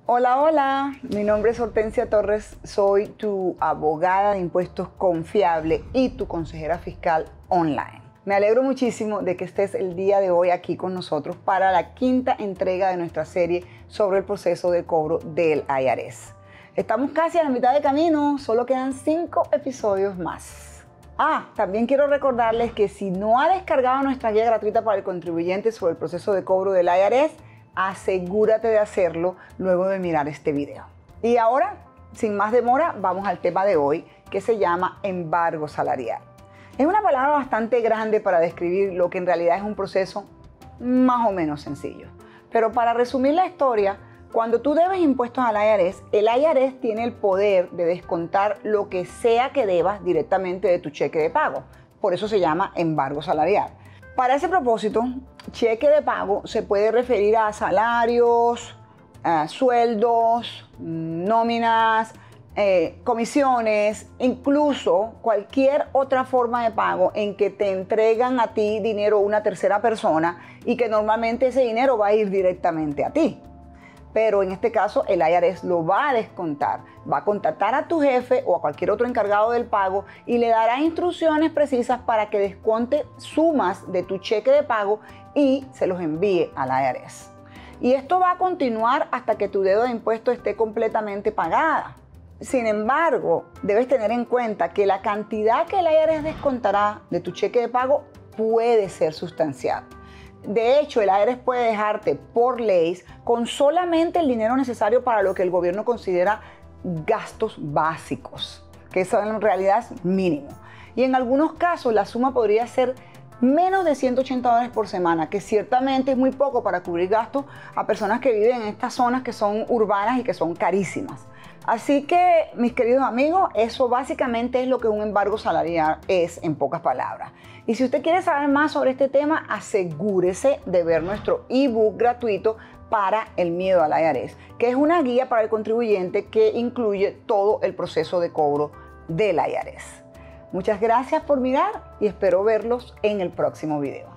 Hola, hola, mi nombre es Hortensia Torres, soy tu abogada de impuestos confiable y tu consejera fiscal online. Me alegro muchísimo de que estés el día de hoy aquí con nosotros para la quinta entrega de nuestra serie sobre el proceso de cobro del IRS. Estamos casi a la mitad de camino, solo quedan 5 episodios más. También quiero recordarles que si no ha descargado nuestra guía gratuita para el contribuyente sobre el proceso de cobro del IRS, asegúrate de hacerlo luego de mirar este video. Y ahora, sin más demora, vamos al tema de hoy, que se llama embargo salarial. Es una palabra bastante grande para describir lo que en realidad es un proceso más o menos sencillo. Pero para resumir la historia, cuando tú debes impuestos al IRS, el IRS tiene el poder de descontar lo que sea que debas directamente de tu cheque de pago. Por eso se llama embargo salarial. Para ese propósito, cheque de pago se puede referir a salarios, sueldos, nóminas, comisiones, incluso cualquier otra forma de pago en que te entregan a ti dinero una tercera persona y que normalmente ese dinero va a ir directamente a ti. Pero en este caso el IRS lo va a descontar. Va a contactar a tu jefe o a cualquier otro encargado del pago y le dará instrucciones precisas para que desconte sumas de tu cheque de pago y se los envíe al IRS. Y esto va a continuar hasta que tu deuda de impuestos esté completamente pagada. Sin embargo, debes tener en cuenta que la cantidad que el IRS descontará de tu cheque de pago puede ser sustancial. De hecho, el IRS puede dejarte por ley con solamente el dinero necesario para lo que el gobierno considera gastos básicos, que eso en realidad es mínimo. Y en algunos casos la suma podría ser menos de $180 por semana, que ciertamente es muy poco para cubrir gastos a personas que viven en estas zonas que son urbanas y que son carísimas. Así que, mis queridos amigos, eso básicamente es lo que un embargo salarial es en pocas palabras. Y si usted quiere saber más sobre este tema, asegúrese de ver nuestro ebook gratuito para el miedo al IRS, que es una guía para el contribuyente que incluye todo el proceso de cobro del IRS. Muchas gracias por mirar y espero verlos en el próximo video.